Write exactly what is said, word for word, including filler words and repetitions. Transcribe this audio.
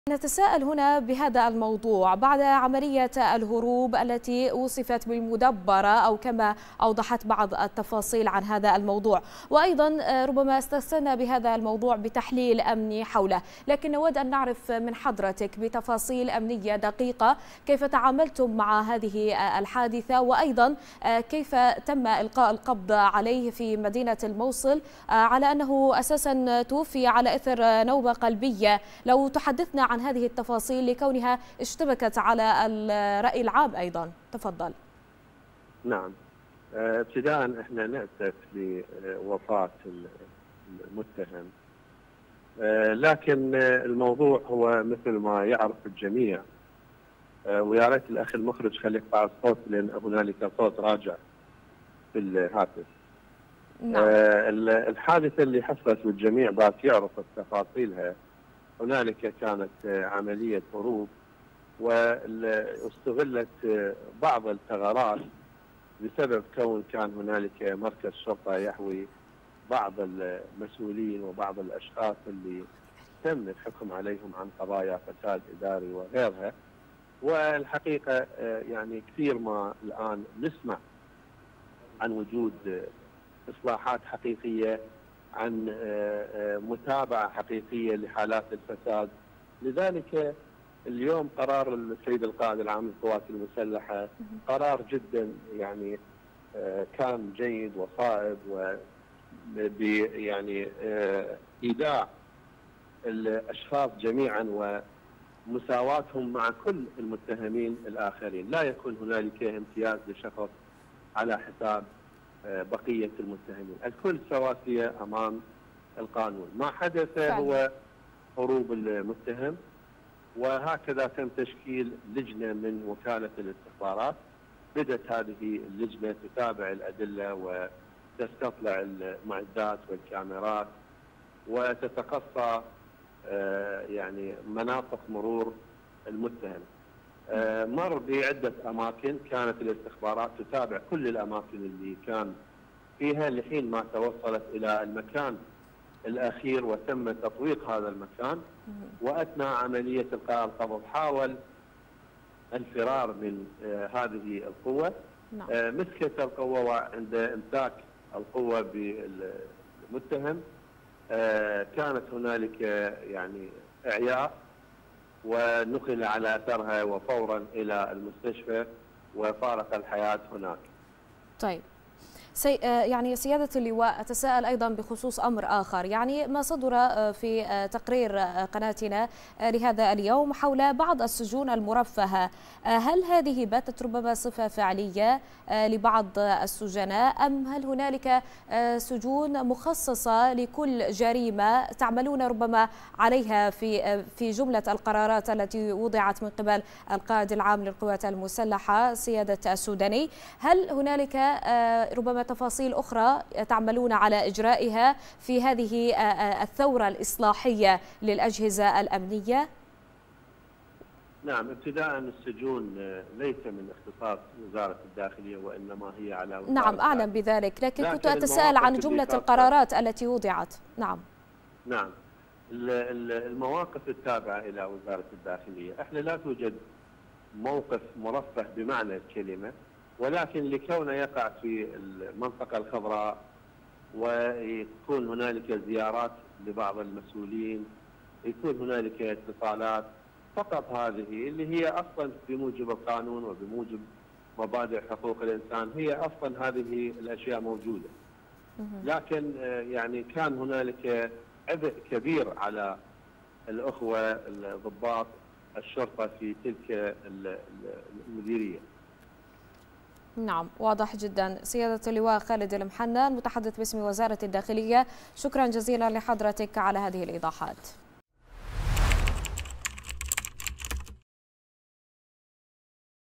نتساءل هنا بهذا الموضوع بعد عملية الهروب التي وصفت بالمدبرة أو كما أوضحت بعض التفاصيل عن هذا الموضوع، وأيضا ربما استفسرنا بهذا الموضوع بتحليل أمني حوله، لكن نود أن نعرف من حضرتك بتفاصيل أمنية دقيقة كيف تعاملتم مع هذه الحادثة، وأيضا كيف تم إلقاء القبض عليه في مدينة الموصل على أنه أساسا توفي على إثر نوبة قلبية. لو تحدثنا عن هذه التفاصيل لكونها اشتبكت على الرأي العام أيضا، تفضل. نعم، ابتداء احنا نأسف لوفاة المتهم، لكن الموضوع هو مثل ما يعرف الجميع، ويا ريت الاخ المخرج خلي يقطع الصوت لان هنالك صوت راجع في الهاتف. نعم. الحادثة اللي حصلت والجميع بات يعرف تفاصيلها، هنالك كانت عملية هروب واستغلت بعض الثغرات بسبب كون كان هنالك مركز شرطة يحوي بعض المسؤولين وبعض الأشخاص اللي تم الحكم عليهم عن قضايا فساد إداري وغيرها. والحقيقة يعني كثير ما الآن نسمع عن وجود إصلاحات حقيقية، عن متابعة حقيقية لحالات الفساد. لذلك اليوم قرار السيد القائد العام للقوات المسلحة قرار جدا يعني كان جيد وصائب، و يعني إيداع الأشخاص جميعا ومساواتهم مع كل المتهمين الآخرين، لا يكون هنالك امتياز لشخص على حساب بقية المتهمين، الكل سواسية أمام القانون. ما حدث هو هروب المتهم، وهكذا تم تشكيل لجنة من وكالة الاستخبارات. بدأت هذه اللجنة تتابع الأدلة وتستطلع المعدات والكاميرات وتتقصى يعني مناطق مرور المتهم. مر بعدة أماكن، كانت الاستخبارات تتابع كل الأماكن اللي كان فيها لحين ما توصلت إلى المكان الأخير وتم تطويق هذا المكان. وأثناء عملية إلقاء القبض حاول الفرار من هذه القوة. مسكت القوة، وعند إمساك القوة بالمتهم كانت هنالك يعني إعياء، ونقل على أثرها وفورا إلى المستشفى وفارق الحياة هناك. طيب سي يعني سيادة اللواء، أتساءل أيضا بخصوص أمر آخر، يعني ما صدر في تقرير قناتنا لهذا اليوم حول بعض السجون المرفهة، هل هذه باتت ربما صفة فعلية لبعض السجناء، أم هل هنالك سجون مخصصة لكل جريمة تعملون ربما عليها في في جملة القرارات التي وضعت من قبل القائد العام للقوات المسلحة سيادة السوداني؟ هل هنالك ربما تفاصيل أخرى تعملون على إجرائها في هذه الثورة الإصلاحية للأجهزة الأمنية؟ نعم، ابتداء السجون ليس من اختصاص وزارة الداخلية، وإنما هي على وزارة نعم أعلم بذلك، لكن كنت أتساءل عن جملة القرارات التي وضعت. نعم نعم، المواقف التابعة إلى وزارة الداخلية، احنا لا توجد موقف مرفه بمعنى الكلمة، ولكن لكونه يقع في المنطقة الخضراء ويكون هنالك زيارات لبعض المسؤولين، يكون هنالك اتصالات، فقط هذه اللي هي أصلا بموجب القانون وبموجب مبادئ حقوق الإنسان، هي أصلا هذه الأشياء موجودة. لكن يعني كان هنالك عبء كبير على الأخوة الضباط الشرطة في تلك المديرية. نعم واضح جدا. سيادة اللواء خالد المحنى، متحدث باسم وزارة الداخلية، شكرا جزيلا لحضرتك على هذه الإيضاحات.